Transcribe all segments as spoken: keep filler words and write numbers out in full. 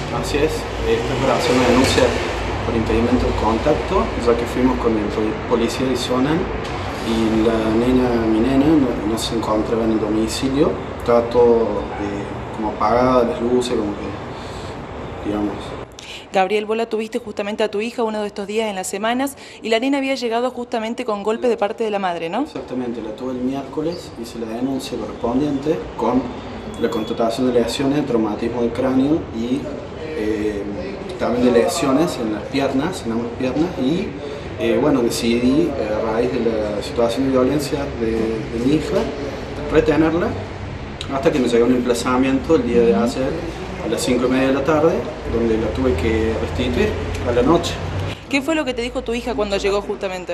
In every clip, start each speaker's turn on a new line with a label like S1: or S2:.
S1: Así es, esto es para hacer una denuncia por impedimento de contacto, ya que fuimos con el policía de zona y la nena, mi nena, no, no se encontraba en el domicilio, estaba todo eh, como apagada, las luces, como que, digamos.
S2: Gabriel, vos la tuviste justamente a tu hija uno de estos días en las semanas y la nena había llegado justamente con golpes de parte de la madre, ¿no?
S1: Exactamente, la tuve el miércoles, hice la denuncia correspondiente con la constatación de lesiones, traumatismo del cráneo y eh, también de lesiones en las piernas, en ambas piernas y eh, bueno, decidí eh, a raíz de la situación de violencia de, de mi hija retenerla hasta que me llegó un emplazamiento el día de ayer a las cinco y media de la tarde, donde la tuve que restituir a la noche.
S2: ¿Qué fue lo que te dijo tu hija cuando llegó justamente?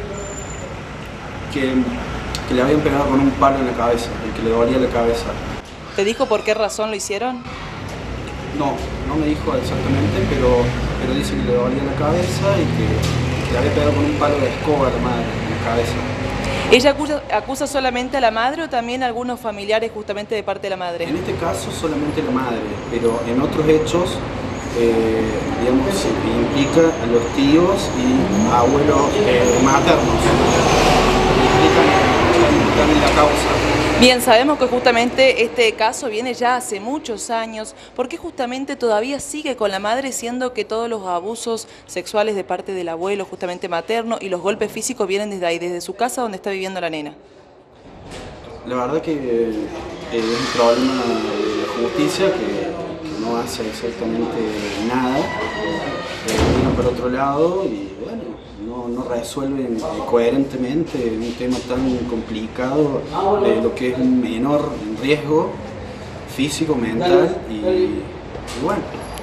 S1: Que, que le habían pegado con un palo en la cabeza y que le dolía la cabeza.
S2: ¿Te dijo por qué razón lo hicieron?
S1: No, no me dijo exactamente, pero, pero dice que le dolía la cabeza y que, que le había pegado con un palo de escoba a la madre en la cabeza.
S2: ¿Ella acusa, acusa solamente a la madre o también a algunos familiares justamente de parte de la madre?
S1: En este caso solamente la madre, pero en otros hechos, eh, digamos, se implica a los tíos y abuelos eh, maternos, implican, implican en la causa.
S2: Bien, sabemos que justamente este caso viene ya hace muchos años. ¿Por qué justamente todavía sigue con la madre, siendo que todos los abusos sexuales de parte del abuelo, justamente materno, y los golpes físicos vienen desde ahí, desde su casa donde está viviendo la nena?
S1: La verdad que eh, es un problema de la justicia que, que no hace exactamente nada, eh, vino por otro lado y bueno, no, no resuelven eh, coherentemente un tema tan complicado de lo que es un menor en riesgo físico, mental y, y bueno,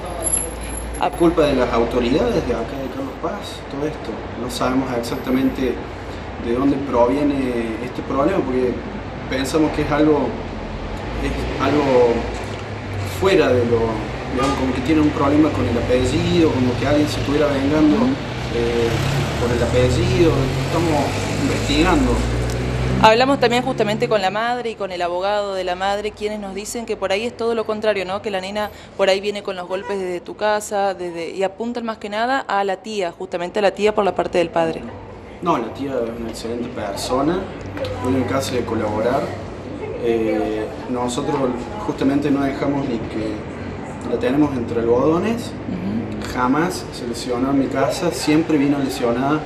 S1: a culpa de las autoridades de acá de Carlos Paz, todo esto. No sabemos exactamente de dónde proviene este problema porque pensamos que es algo, es algo fuera de lo, digamos, como que tiene un problema con el apellido, como que alguien se estuviera vengando eh, por el apellido, estamos investigando.
S2: Hablamos también justamente con la madre y con el abogado de la madre, quienes nos dicen que por ahí es todo lo contrario, ¿no? Que la nena por ahí viene con los golpes desde tu casa, desde, y apuntan más que nada a la tía, justamente a la tía por la parte del padre.
S1: No, la tía es una excelente persona, en el caso de colaborar. Eh, nosotros justamente no dejamos ni que la tenemos entre algodones, uh-huh. Jamás se lesionó en mi casa, siempre vino lesionada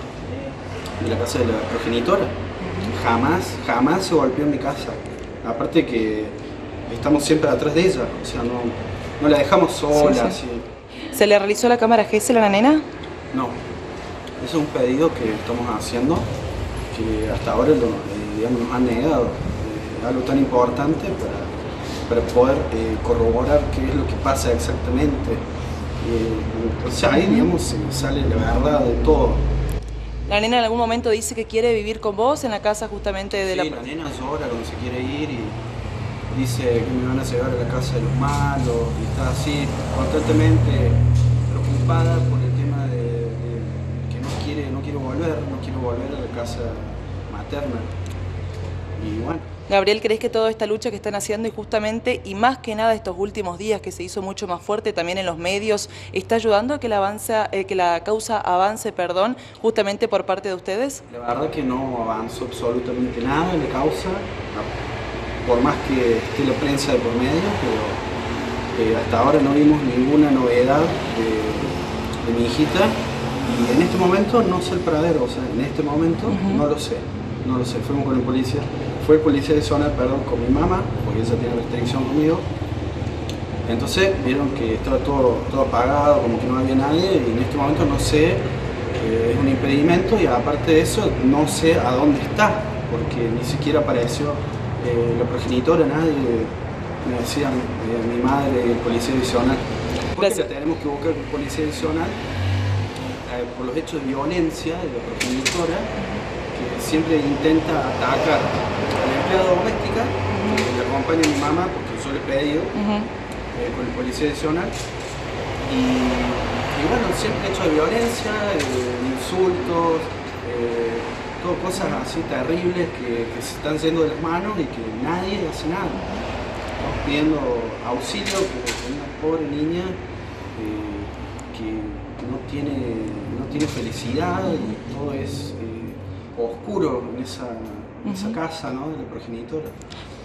S1: de la casa de la progenitora, uh-huh. Jamás, jamás se golpeó en mi casa, aparte que estamos siempre atrás de ella, o sea, no, no la dejamos sola. Sí, sí. Así.
S2: ¿Se le realizó la cámara Gesell a la nena?
S1: No. Ese es un pedido que estamos haciendo, que hasta ahora lo, eh, digamos, nos han negado, eh, algo tan importante para, para poder eh, corroborar qué es lo que pasa exactamente. Eh, o sea, ahí digamos, sale la verdad de todo.
S2: ¿La nena en algún momento dice que quiere vivir con vos en la casa justamente de
S1: sí,
S2: la...
S1: Sí, la nena llora cuando se quiere ir y dice que me van a llevar a la casa de los malos y está así constantemente preocupada por el tema de no quiero volver, no quiero volver a la casa materna y bueno.
S2: Gabriel, ¿crees que toda esta lucha que están haciendo y justamente y más que nada estos últimos días que se hizo mucho más fuerte también en los medios, está ayudando a que la, avanza, eh, que la causa avance, perdón, justamente por parte de ustedes?
S1: La verdad que no avanzó absolutamente nada en la causa, por más que esté la prensa de por medio, pero eh, hasta ahora no vimos ninguna novedad de, de mi hijita. Y en este momento no sé el paradero, o sea, en este momento uh-huh. no lo sé, no lo sé, fuimos con el policía, fue el policía de zona, perdón, con mi mamá, porque ella tiene restricción conmigo, entonces vieron que estaba todo, todo apagado, como que no había nadie, y en este momento no sé, eh, es un impedimento, y aparte de eso, no sé a dónde está, porque ni siquiera apareció eh, la progenitora, nadie, me decían eh, mi madre y el policía adicional, porque la tenemos que buscar con el policía adicional, por los hechos de violencia de la progenitora, que siempre intenta atacar a la empleada doméstica, uh-huh. que le acompaña a mi mamá, porque yo le he pedido, uh-huh. eh, con el policía adicional, y, y bueno, siempre hechos de violencia, eh, insultos, eh, todo cosas así terribles que, que se están yendo de las manos y que nadie hace nada. Estamos pidiendo auxilio, que pobre niña eh, que no tiene, no tiene felicidad y todo es eh, oscuro en esa, en esa casa, ¿no?, de la progenitora.